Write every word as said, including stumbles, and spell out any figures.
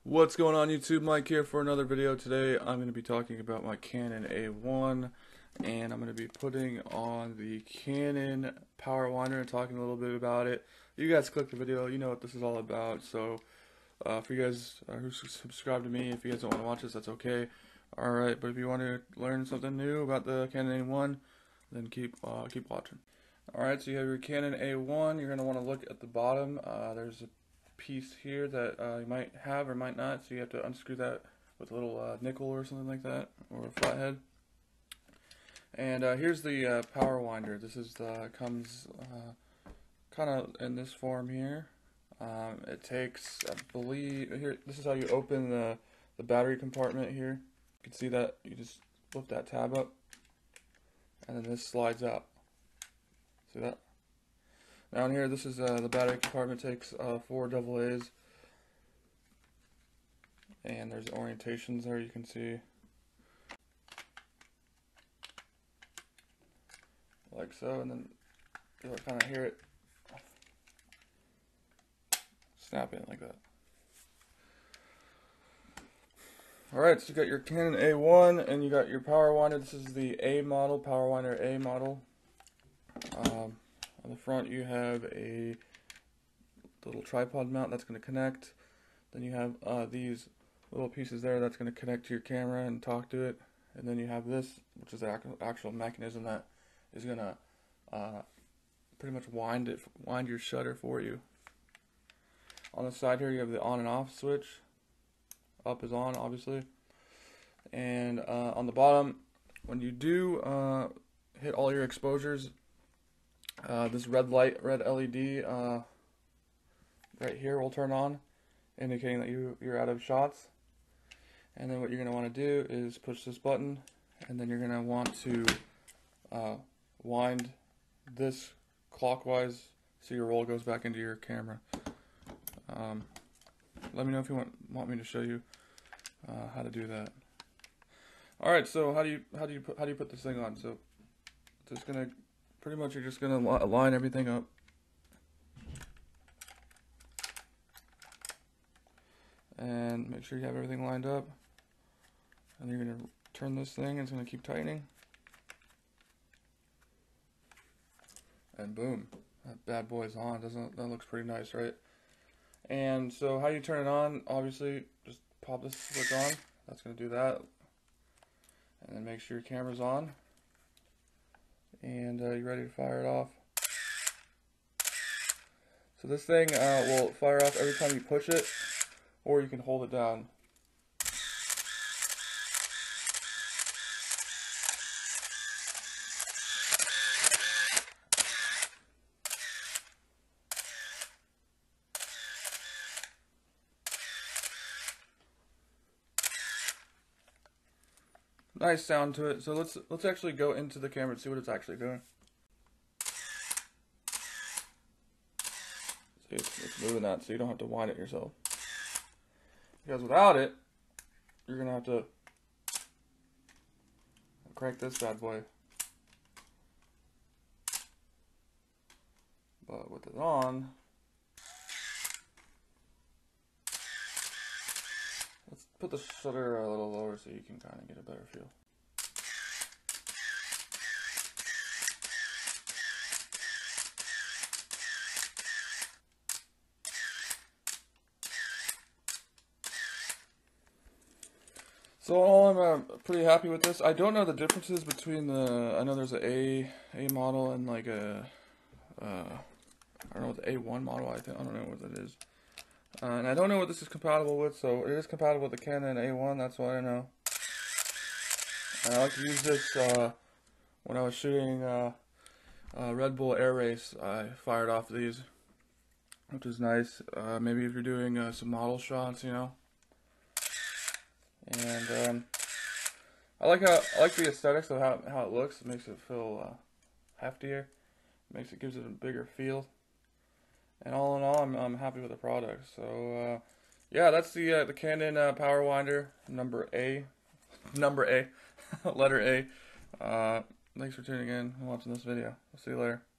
What's going on YouTube? Mike here for another video. Today I'm going to be talking about my Canon A one, and I'm going to be putting on the Canon Power Winder and talking a little bit about it. You guys click the video, you know what this is all about. So uh, for you guys uh, who subscribe to me, if you guys don't want to watch this, that's okay. Alright, but if you want to learn something new about the Canon A one, then keep uh, keep watching. Alright, so you have your Canon A one. You're going to want to look at the bottom. Uh, there's a piece here that uh, you might have or might not, so you have to unscrew that with a little uh, nickel or something like that, or a flathead. And uh, here's the uh, power winder. This is the comes uh, kind of in this form here. Um, it takes, I believe, here. This is how you open the the battery compartment here. You can see that you just lift that tab up, and then this slides out. See that? Down here, this is uh, the battery compartment. Takes uh, four double A's, and there's orientations there you can see, like so, and then you'll kind of hear it snap in like that. Alright, so you got your Canon A one and you got your power winder. This is the A model, Power Winder A model. Um, On the front you have a little tripod mount that's going to connect. Then you have uh, these little pieces there that's going to connect to your camera and talk to it. And then you have this, which is the actual mechanism that is going to uh, pretty much wind it, wind your shutter for you. On the side here you have the on and off switch. Up is on, obviously. And uh, on the bottom, when you do uh, hit all your exposures, Uh, this red light, red L E D uh, right here will turn on, indicating that you, you're out of shots. And then what you're going to want to do is push this button, and then you're going to want to uh, wind this clockwise so your roll goes back into your camera. Um, let me know if you want want me to show you uh, how to do that. All right, so how do you how do you put how do you put this thing on? So just gonna Pretty much you're just going to line everything up. And make sure you have everything lined up. And you're going to turn this thing and it's going to keep tightening. And boom, that bad boy's on. Doesn't that looks pretty nice, right? And so how you turn it on, obviously just pop this switch on. That's going to do that. And then make sure your camera's on. And uh, you're ready to fire it off. So this thing uh, will fire off every time you push it, or you can hold it down. Nice sound to it. So let's let's actually go into the camera and see what it's actually doing. See, it's, it's moving that, so you don't have to wind it yourself. Because without it, you're gonna have to crank this bad boy. But with it on, let's put the shutter a little lower so you can kind of get a better feel. So all I'm uh, pretty happy with this. I don't know the differences between the. I know there's an A A model and like a. Uh, I don't know what the A one model. I think I don't know what it is. Uh, and I don't know what this is compatible with, so it is compatible with the Canon A one, that's what I know. And I like to use this uh, when I was shooting uh, uh, Red Bull Air Race. I fired off these, which is nice. Uh, maybe if you're doing uh, some model shots, you know. And um, I like how I like the aesthetics of how how it looks. It makes it feel uh, heftier. It makes it gives it a bigger feel. And all in all, I'm I'm happy with the product. So uh, yeah, that's the uh, the Canon uh, Power Winder number A, number A, letter A. Uh, thanks for tuning in and watching this video. I'll see you later.